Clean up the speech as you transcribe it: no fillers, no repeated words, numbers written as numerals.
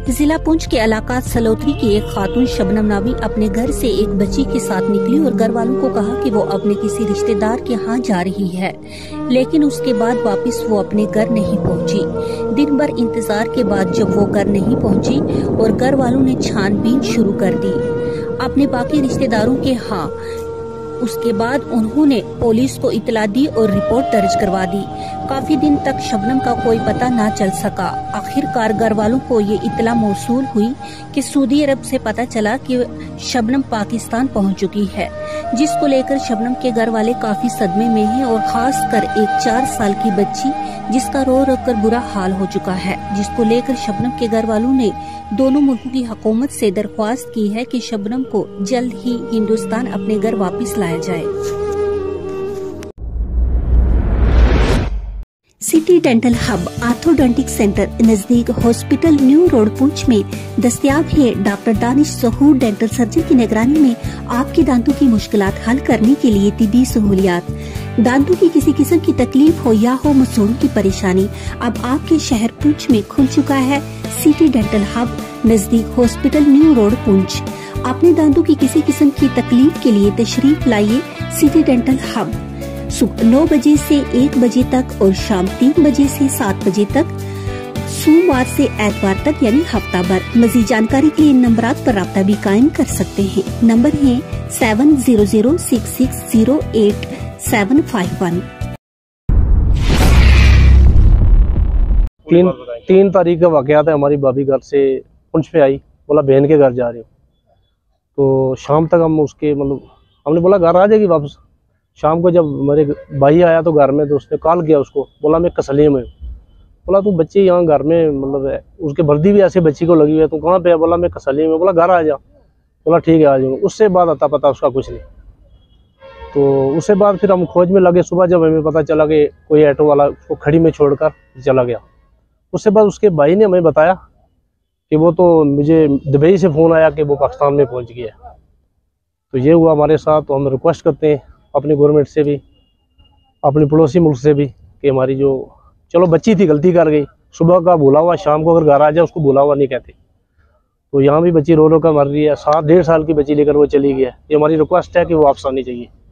जिला पुंछ के इलाका सलोत्री की एक खातून शबनम नामी अपने घर से एक बच्ची के साथ निकली और घर वालों को कहा कि वो अपने किसी रिश्तेदार के यहाँ जा रही है, लेकिन उसके बाद वापस वो अपने घर नहीं पहुंची। दिन भर इंतजार के बाद जब वो घर नहीं पहुंची और घर वालों ने छानबीन शुरू कर दी अपने बाकी रिश्तेदारों के यहाँ, उसके बाद उन्होंने पुलिस को इतला दी और रिपोर्ट दर्ज करवा दी। काफी दिन तक शबनम का कोई पता न चल सका। आखिरकार घर वालों को ये इतला मौसूल हुई कि सऊदी अरब से पता चला कि शबनम पाकिस्तान पहुंच चुकी है, जिसको लेकर शबनम के घर वाले काफी सदमे में हैं और खास कर एक 4 साल की बच्ची जिसका रो रो कर बुरा हाल हो चुका है, जिसको लेकर शबनम के घर वालों ने दोनों मुल्कों की हुकूमत से दरख्वास्त की है कि शबनम को जल्द ही हिंदुस्तान अपने घर वापस लाया जाए। City dental hub orthodontic centre नजदीक हॉस्पिटल न्यू रोड पुंछ में दस्तयाब है। Doctor Danish Zahoor dental surgeon की निगरानी में आपके दांतों की मुश्किलात हल करने के लिए तिब्बी सहूलियात। दांतों की किसी किस्म की तकलीफ हो या हो मसूड़ों की परेशानी, अब आपके शहर पुंछ में खुल चुका है सिटी डेंटल हब नजदीक हॉस्पिटल न्यू रोड पुंछ। अपने दांतों की किसी किस्म की तकलीफ के लिए तशरीफ लाइए सिटी डेंटल हब। सुबह 9 बजे से 1 बजे तक और शाम 3 बजे से 7 बजे तक, सोमवार से एतवार तक यानी हफ्ता भर। मजीद जानकारी के लिए इन नंबरात पर राब्ता भी कायम कर सकते हैं। नंबर है 7006608751। 3 तारीख का वाकया था। हमारी भाभी घर से पुंछ पे आई, बोला बहन के घर जा रही हूँ। तो शाम तक हम उसके हमने बोला घर आ जाएगी वापस। शाम को जब मेरे भाई आया तो घर में, तो उसने कॉल किया उसको, बोला मैं कसलिए में हूँ। बोला तू बच्ची यहाँ घर में उसके वर्दी भी ऐसे बच्ची को लगी हुई है, तू कहाँ पे है? बोला मैं कसलिए में। बोला घर आ जा। बोला ठीक है आ जाऊँगा। उससे बाद अता पता उसका कुछ नहीं। तो उससे बाद फिर हम खोज में लगे। सुबह जब हमें पता चला कि कोई ऑटो वाला उसको खड़ी में छोड़कर चला गया, उससे बाद उसके भाई ने हमें बताया कि वो तो मुझे दुबई से फ़ोन आया कि वो पाकिस्तान में पहुँच गया। तो ये हुआ हमारे साथ। तो हम रिक्वेस्ट करते हैं अपनी गवर्नमेंट से भी, अपनी पड़ोसी मुल्क से भी, कि हमारी जो चलो बच्ची थी गलती कर गई, सुबह का भूला हुआ शाम को अगर घर आ जाए उसको भूला हुआ नहीं कहते। तो यहाँ भी बच्ची रो रो कर मर रही है। 7 डेढ़ साल की बच्ची लेकर वो चली गई है। ये हमारी रिक्वेस्ट है कि वो वापस आनी चाहिए।